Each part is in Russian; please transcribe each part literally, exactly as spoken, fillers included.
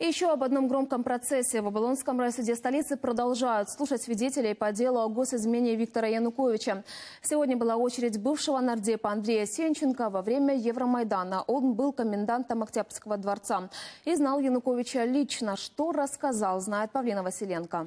И еще об одном громком процессе. В Оболонском райсуде столицы продолжают слушать свидетелей по делу о госизмене Виктора Януковича. Сегодня была очередь бывшего нардепа Андрея Сенченко. Во время Евромайдана он был комендантом Октябрьского дворца и знал Януковича лично. Что рассказал, знает Павлина Василенко.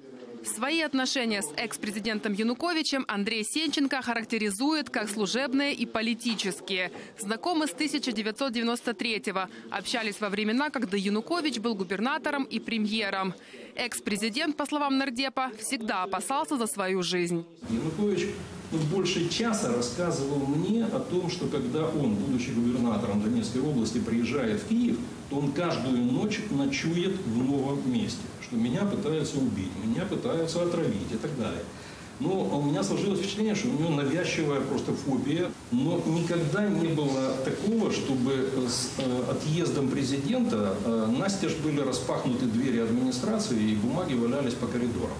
Свои отношения с экс-президентом Януковичем Андрей Сенченко характеризует как служебные и политические. Знакомы с тысяча девятьсот девяносто третьего. Общались во времена, когда Янукович был губернатором и премьером. Экс-президент, по словам нардепа, всегда опасался за свою жизнь. Янукович ну, больше часа рассказывал мне о том, что когда он, будучи губернатором Донецкой области, приезжает в Киев, то он каждую ночь ночует в новом месте. Что меня пытаются убить, меня пытаются отравить и так далее. Но у меня сложилось впечатление, что у него навязчивая просто фобия. Но никогда не было такого, чтобы с отъездом президента настежь были распахнуты двери администрации и бумаги валялись по коридорам.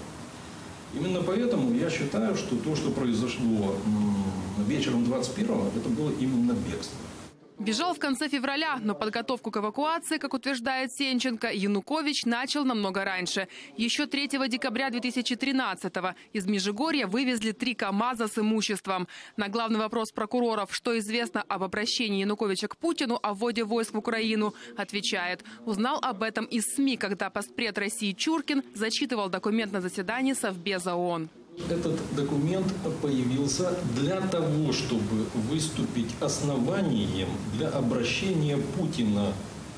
Именно поэтому я считаю, что то, что произошло вечером двадцать первого, это было именно бегство. Бежал в конце февраля, но подготовку к эвакуации, как утверждает Сенченко, Янукович начал намного раньше. Еще третьего декабря две тысячи тринадцатого из Межигорья вывезли три КАМАЗа с имуществом. На главный вопрос прокуроров, что известно об обращении Януковича к Путину о вводе войск в Украину, отвечает. Узнал об этом из СМИ, когда постпред России Чуркин зачитывал документ на заседании Совбеза ООН. Этот документ появился для того, чтобы выступить основанием для обращения Путина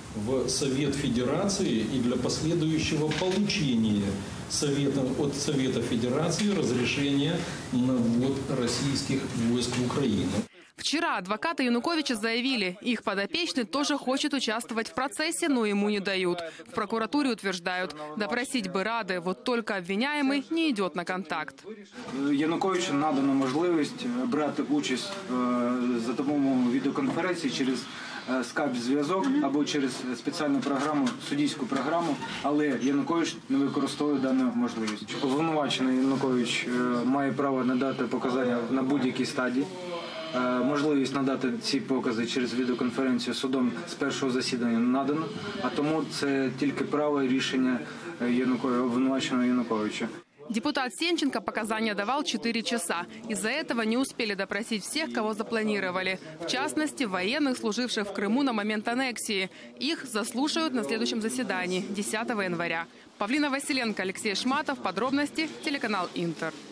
в Совет Федерации и для последующего получения Совета, от Совета Федерации разрешения на ввод российских войск в Украину. Вчера адвокаты Януковича заявили, их подопечный тоже хочет участвовать в процессе, но ему не дают. В прокуратуре утверждают, допросить бы рады, вот только обвиняемый не идет на контакт. Януковичу надано можливість брати участь за допомогою відеоконференції через скайп-зв'язок або через спеціальну програму, суддівську програму, але Янукович не використовує дану можливість. Обвинувачений Янукович має право надати показання на будь-якій стадії. Можливість надати ці покази через відеоконференцію судом з першого засідання не надано, а тому це тільки право і рішення обвинуваченого Януковича. Депутат Сенченко показания давал четыре часа. Из-за этого не успели допросить всех, кого запланировали. В частности, военных, служивших в Крыму на момент аннексии. Их заслушают на следующем заседании, десятого января. Павлина Василенко, Алексей Шматов. Подробности. Телеканал Интер.